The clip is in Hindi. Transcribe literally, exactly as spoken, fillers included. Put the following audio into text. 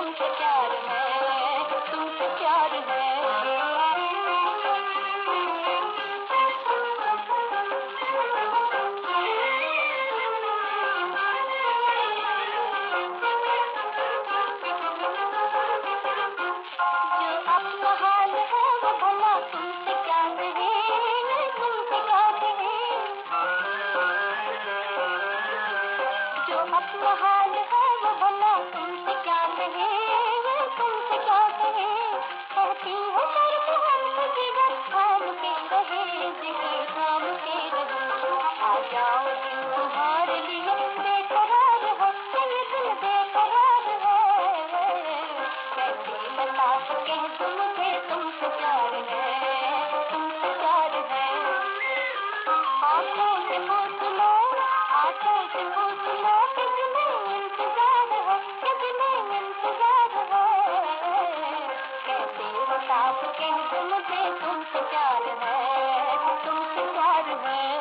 तुमसे प्यार है, तुमसे प्यार है। अपना हाल है वो भला तुमसे क्या कहे, तुमसे क्या कहे। कहती है शर्म हमसे जिगर थाम के रहे, जिगर थाम के रहे। आ जाओ दिल तुम्हारे लिए बेकरार है, ये दिल बेकरार है। कैसे बता सके तुम मुझे तुमसे प्यार है, तुमसे प्यार है। आंखों से पूछ लो, आंखों से पूछ लो, मुझे तुमसे प्यार है, तुमसे प्यार है।